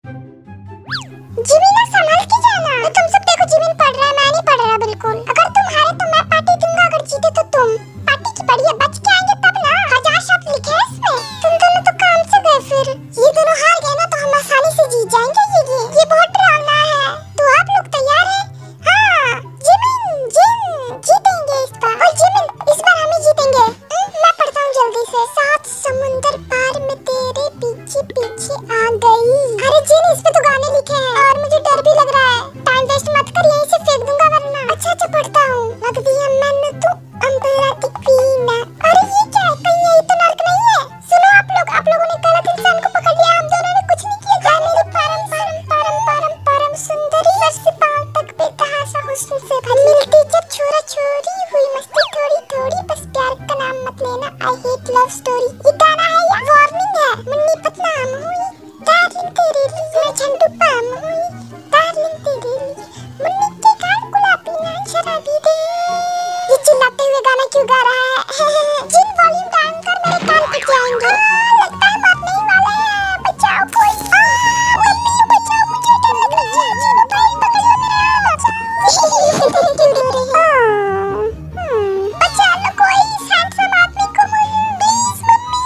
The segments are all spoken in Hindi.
जिमीन संभल के जाना। तो तुम सब देखो जिमीन पढ़ रहा है, मैं नहीं पढ़ रहा बिल्कुल। अगर तुम हारे तो मैं पार्टी दूंगा, अगर जीते तो तुम। पार्टी की बढ़िया बच के आएंगे तब ना। 1000 शब्द लिखे हैं इसमें। तुम दोनों तो काम से गए फिर। ये दोनों हार गए ना तो हम आसानी से जीत जाएंगे। ये बहुत डरावना है। तो आप लोग तैयार हैं? हाँ जिमीन जीतेंगे इस बार। और जिमीन इस बार हम ही जीतेंगे। मैं पढ़ता हूँ जल्दी से। 7 समुंदर पार में तेरे पीछे पीछे आ गई। अरे जिन इस पे तो गाने लिखे हैं और मुझे डर भी लग रहा है। टाइम वेस्ट मत कर, यहीं से फेंक दूंगा वरना। अच्छा पढ़ता हूँ। लग दिया मैंने तो अम्बला की क्वीन। अरे ये क्या है? कहीं यही तो नर्क नहीं है? सुनो आप लोगों ने गलत इंसान को पकड़ लिया। हम दोनों ने कुछ नहीं किया। जा मेरी परम सुंदरी सर से पांव तक बेतहाशा हुस्न से भरी। मिलती जब छोरा छोरी हुई मस्ती थोड़ी थोड़ी, बस प्यार का नाम मत लेना, आई हेट लव स्टोरी। ये गाना है या वार्निंग है? मुन्नी बदनाम हुई डार्लिंग तेरे लिए, मैं झंडू पाम हुई डार्लिंग तेरे लिए, मुन्नी के गाल गुलाबी नैन शराबी दे। ये चिल्लाते हुए गाना क्यों गा रहा है? जिन वॉल्यूम डाउन कर, मेरे कान फट जाएंगे। लगता है बात नहीं वाला है। बचाओ कोई। मम्मी बचाओ, मुझे डर लग रहा है। जिन भाई पकड़ लो मेरा। क्यों रो रही है? बचा लो कोई इस हैंडसम आदमी को, प्लीज मम्मी।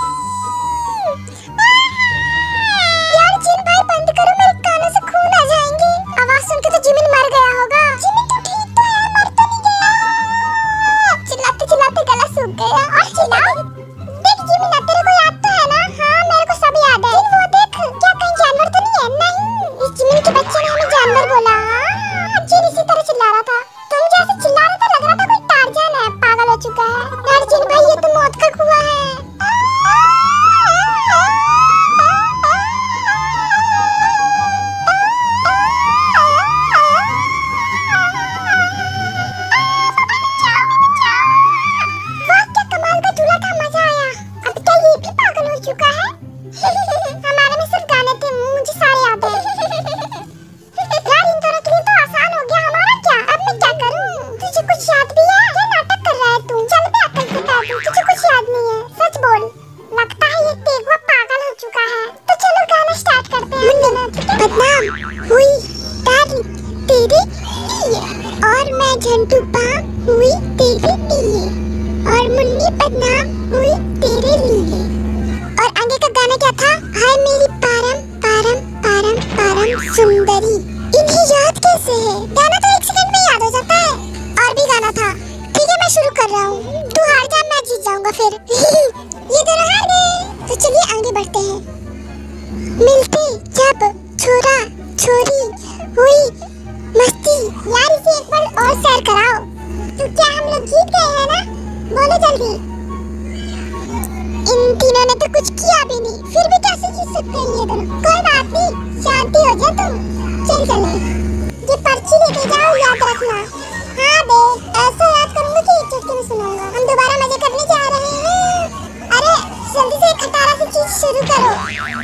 यार जिन भाई बंद करो, मेरे कानों से खून आ जाएंगे। आवाज सुन के तो जिमिन मर गया होगा। जिमिन तो ठीक तो है, मर तो नहीं गया। चिल्लाते चिल्लाते गला सूख गया। और चिल्लाओ। देख जिमिन तेरे को याद तो है ना? हाँ मेरे को सब याद है। वो देख, क्या कहीं जानवर तो नहीं है? नहीं, इस जिमिन के बच्चे ने हमें जानवर बोला। जिन इसी तरह चिल्ला रहा था। तुम जैसे चिल्ला रहा था, लग रहा था कोई टार्जन है, पागल हो चुका है। यार जिन भाई ये तो मौत का कुआं है। हमारे में सिर्फ गाने थे, मुझे सारे याद है। यार इन दोनों के लिए तो आसान हो गया, हमारा क्या? अब मैं क्या करूं? तुझे कुछ याद भी है? क्या नाटक कर रहा है तू? चल मैं अकल सिखा दूं। तुझे कुछ याद नहीं है, सच बोल। लगता है ये तेगवा पागल हो चुका है। तो चलो गाना स्टार्ट करते हैं। बदनाम हुई डार्लिंग तेरे लिए, और मैं झंडू पाम हुई तेरे लिए, और मुन्नी बदनाम हुई तेरे लिए। और आगे का गाना क्या था? हाय मेरी परम सुंदरी। इन्हें याद कैसे है? गाना तो 1 सेकंड में याद हो जाता है। और भी गाना था। ठीक है मैं शुरू कर रहा हूँ। तू हार जा, मैं जीत जाऊंगा फिर। ये दोनों हार गए। तो चलिए आगे बढ़ते हैं। मिलते जब छोरा छोरी हुई मस्ती। यार इसे एक बार और शेयर कराओ। तो क्या हम लोग जीत गए हैं ना? बोलो जल्दी। इन तीनों ने तो कुछ किया भी नहीं, फिर भी कैसे जीत सकते हैं ये दोनों? कोई बात नहीं, शांति हो जा तुम। चले ये पर्ची लेके जाओ, याद रखना। हाँ बे, ऐसा याद करूंगा कि एक झटके में सुनाऊंगा। हम दोबारा मजे करने जा रहे हैं। अरे जल्दी से खटारा सी चीज शुरू करो।